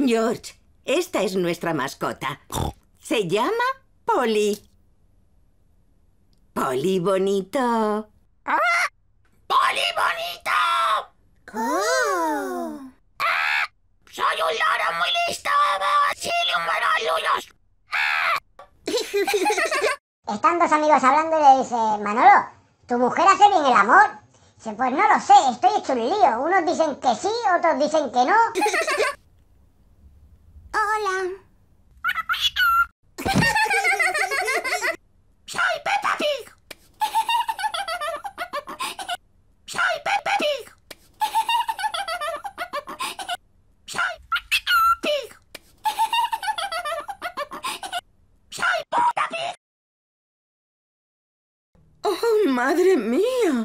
George, esta es nuestra mascota. Se llama Polly. Polly bonito. ¡Polly bonito! ¡Oh! ¡Soy un loro muy listo! ¡Chile, un maroluyos! Están dos amigos hablando y le dice: Manolo, ¿tu mujer hace bien el amor? Dice: pues no lo sé, estoy hecho un lío. Unos dicen que sí, otros dicen que no. Hola. ¡Soy Peppa Pig! ¡Soy Peppa Pig! ¡Soy Pig! ¡Soy Peppa Pig! ¡Oh, madre mía!